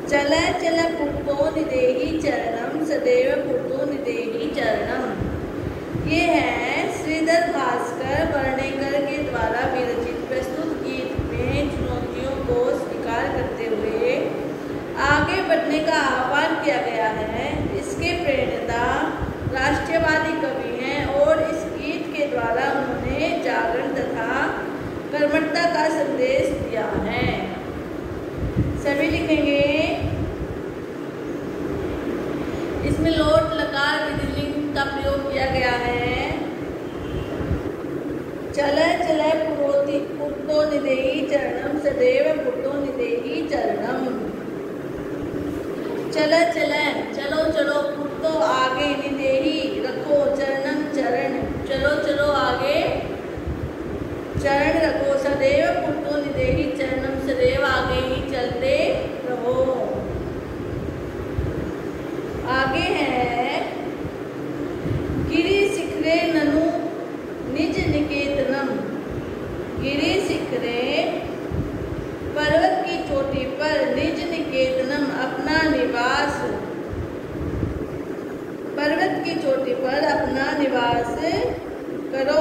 चल चल पुर्तो निदेहि चरणम सदैव पुर्तो निदेहि चरणम। ये है श्रीधर भास्कर वर्णेकर के द्वारा विरचित प्रस्तुत गीत में चुनौतियों को स्वीकार करते हुए आगे बढ़ने का आह्वान किया गया है। इसके प्रेरणा राष्ट्रवादी कवि हैं और इस गीत के द्वारा उन्होंने जागरण तथा कर्मठता का संदेश दिया है। सभी लिखेंगे। इसमें लोट लकार विधिलिंग का प्रयोग किया गया है। चल चल पुर्तो निदेहि चरणम सदैव पुर्तो निदेहि चरणम। चल चल चलो चलो, पुर्तो आगे, निदेहि रखो, चरणम चरण, चलो चलो आगे चरण रखो, सदैव पुर्तो निदेहि चरणम, सदैव आगे ही चलते रहो। आगे है गिरि शिखरे ननु निज निकेतनम। गिरि शिखरे पर्वत की चोटी पर, निज निकेतनम अपना निवास, पर्वत की चोटी पर अपना निवास करो।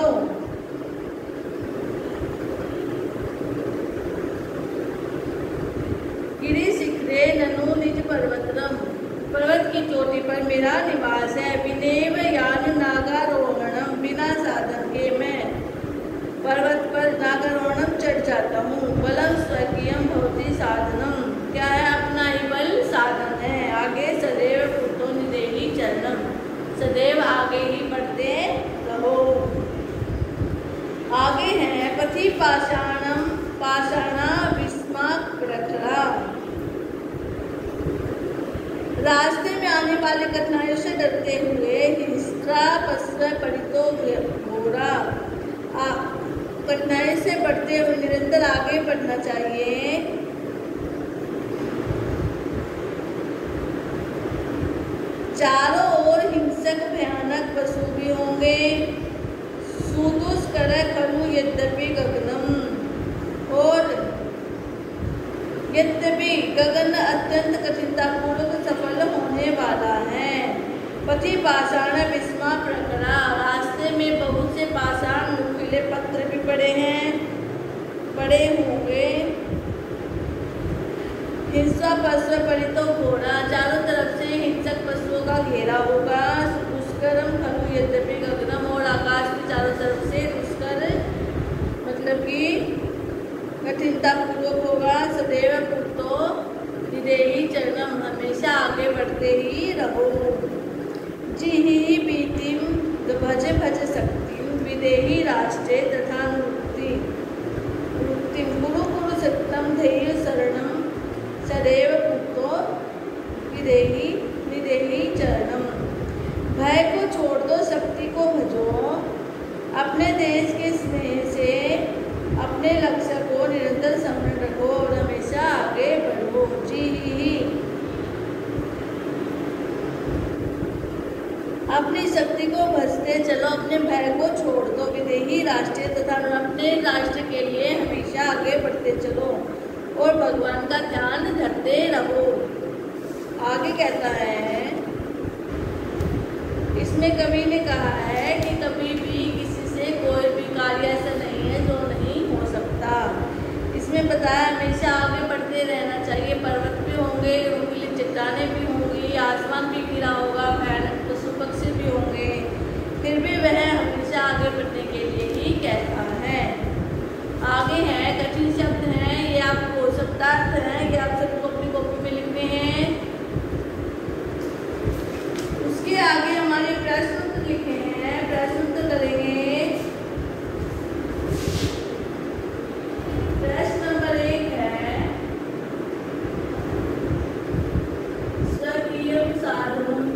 गिरि शिखरे ननु निज पर्वतम, पर्वत की चोटी पर मेरा निवास है। विनेव यान नागारोहणम, बिना साधन के मैं पर्वत पर नागारोहणम चढ़ जाता हूँ। बलम स्वकीयम भवति साधनम, क्या है? अपना ही बल साधन है। आगे सदैव पुर्तो निदेहि चरणम, सदैव आगे ही बढ़ते रहो। आगे है पथि पाषाणम पाषाणा विस्माक प्रखरा। रास्ते में आने वाले कठिनाइयों से डरते हुए हिंस्रा पश्व परितो घोरा, कठिनाई से बढ़ते हुए निरंतर आगे बढ़ना चाहिए। चारों ओर हिंसक भयानक पशु भी होंगे। सुदुष्कर खलु यद्यपि गगनम, और यद्यपि गगन अत्यंत कठिनतापूर्वक सफल होने वाला है। पथि पाषाण विस्मा प्रकरा, रास्ते में बहुत से पाषाण नुकीले पत्थर भी पड़े होंगे। हिंसा पशु परितो घोड़ा, चारों तरफ से हिंसक पशुओं का घेरा होगा। दुष्करम खलु यद्यपि गगनम, और आकाश के चारों तरफ से दुष्कर मतलब कि कठिनता पूर्वक होगा। सदैव पुर्तो निदेहि चरणम, हमेशा आगे बढ़ते ही रहो। जिहि बीतिम भज भज शक्तिम विदेहि राष्ट्रे तथा नृत्तिम गुरु गुरु सत्यम धैर्य शरणम सदैव पुर्तो निदेहि निदेहि चरणम। भय को छोड़ दो, शक्ति को भजो, अपने देश के स्नेह से अपने लक्ष्य को निरंतर स्मरण रखो और हमेशा आगे बढ़ो। जी ही अपनी शक्ति को भजते चलो, अपने भय को छोड़ दो। विदेही राष्ट्रीय तथा अपने राष्ट्र के लिए हमेशा आगे बढ़ते चलो और भगवान का ध्यान धरते रहो। आगे कहता है, इसमें कवि ने कहा है कि कभी भी किसी से कोई भी कार्य ऐसा नहीं है जो नहीं हो सकता। इसमें बताया हमेशा आगे बढ़ते रहना चाहिए। पर्वत भी होंगे, नुकीली चट्टानें भी होंगी, आसमान भी घिरा होगा, भयानक पशु पक्षी भी होंगे, फिर भी वह हमेशा आगे बढ़ने के लिए ही कहता है। आगे है कठिन शब्द हैं, ये आपको शब्दार्थ हैं, ये आप सबको अपनी कॉपी में लिखने हैं। उसके आगे हमारे प्रश्न उत्तर लिखे हैं, प्रश्न उत्तर करेंगे। प्रश्न नंबर 1 है स्वकीय साधन।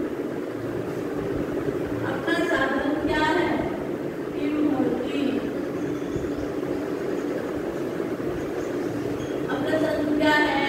अपना साधन क्या है? किम होती, अपना साधन क्या है?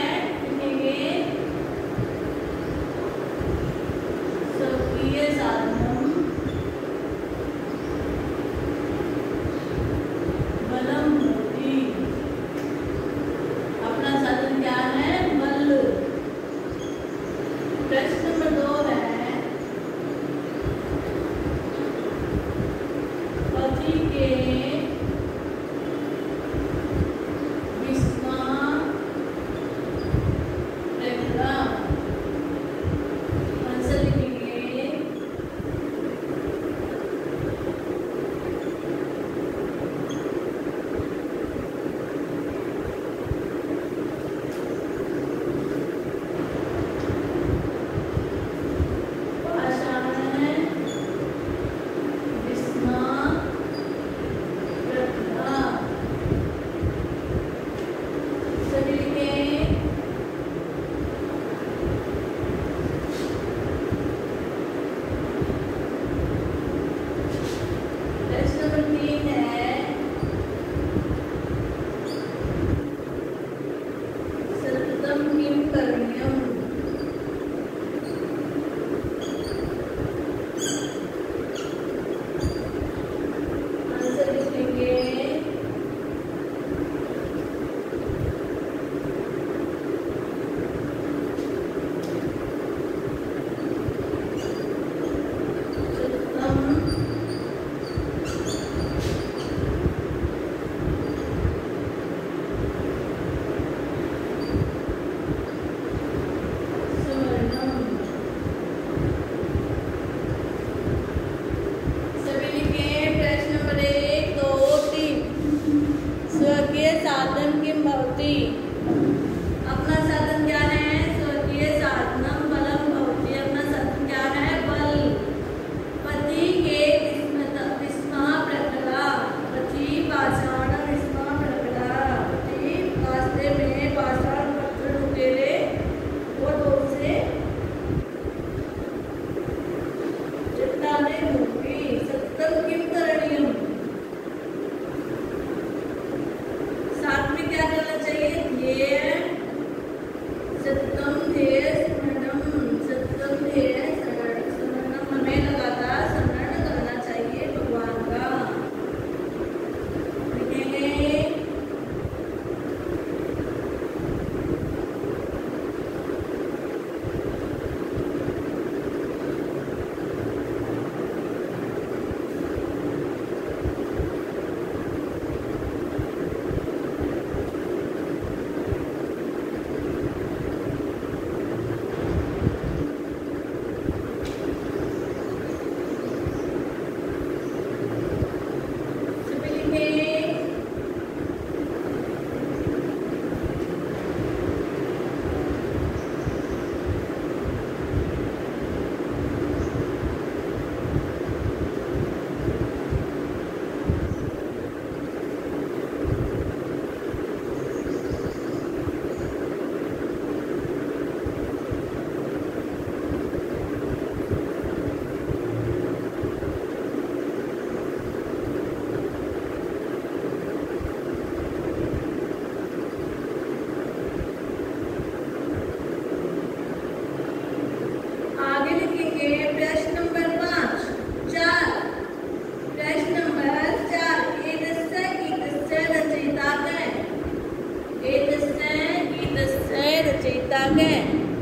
गीतक है।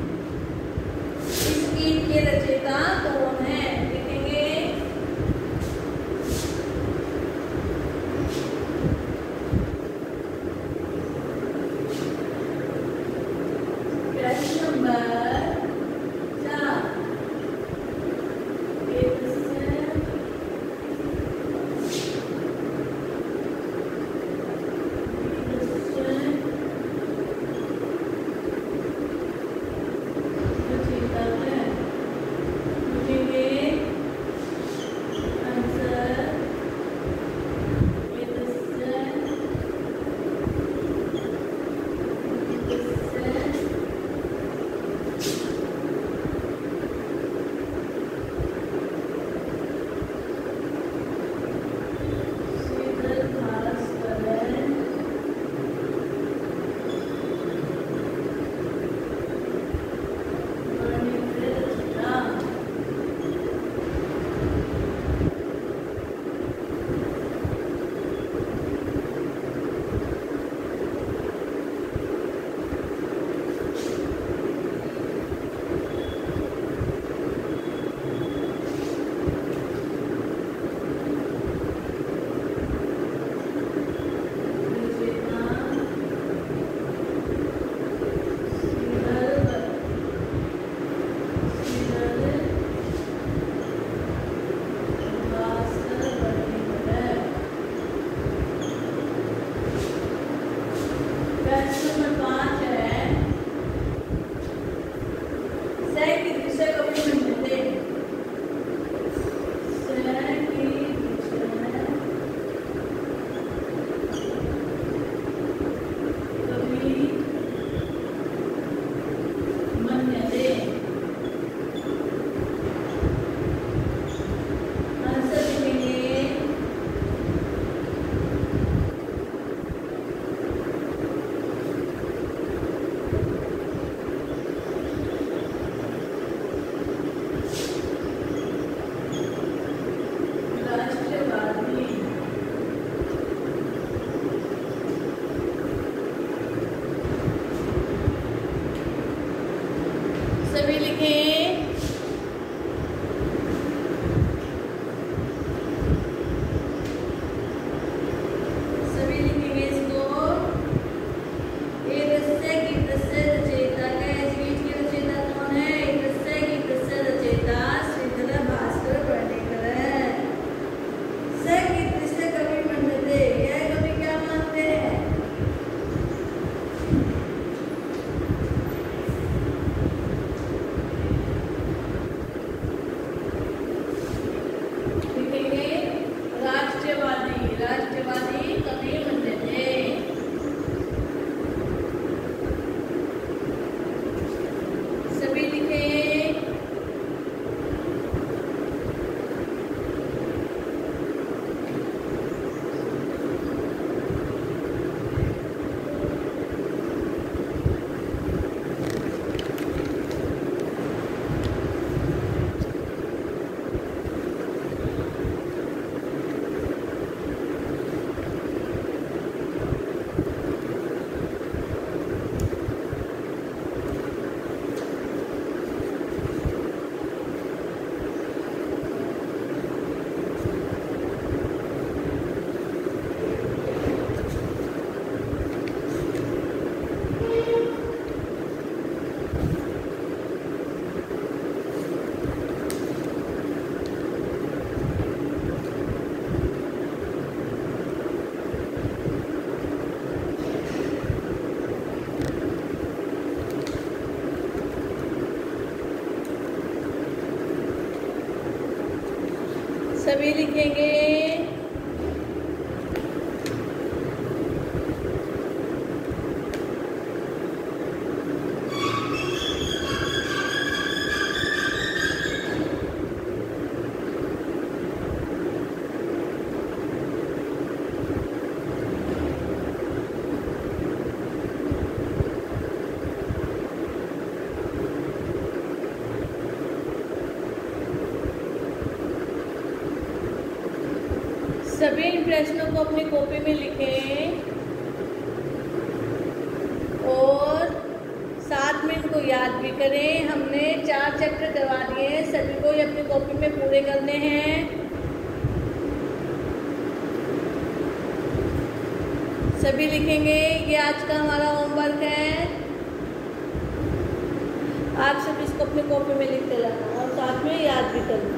इस गीत के रचयिता कौन है? लिखेंगे प्रश्न नंबर 4। सभी लिखें सभी लिखेंगे इसको। ये रस्य गीत से रचयिता का है। इस गीत के रचयिता कौन है? रस्य गीत से रचयिता श्रीधर भास्कर वर्णिकर है। स गीत से कवि मंडते, यह कवि क्या मानते हैं? राष्ट्रवादी कवि बनते थे। सभी लिखे सभी लिखेंगे सभी इन प्रश्नों को अपनी कॉपी में लिखें और साथ में को याद भी करें। हमने 4 चैप्टर करवा दिए हैं, सभी को ये अपनी कॉपी में पूरे करने हैं। सभी लिखेंगे, ये आज का हमारा होमवर्क है। आप सब इसको अपनी कॉपी में लिखते रहना और साथ में याद भी करना।